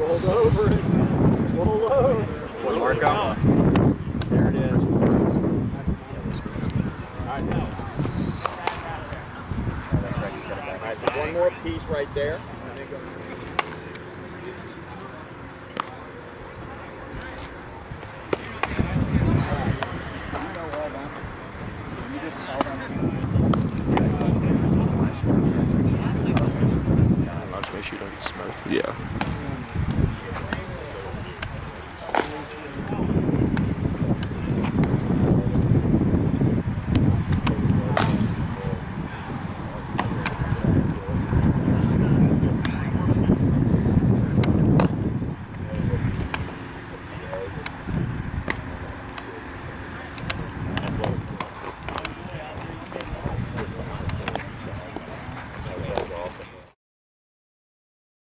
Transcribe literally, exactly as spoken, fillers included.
Rolled over it. Full load. One mark up. There it is. All right, so one more piece right there.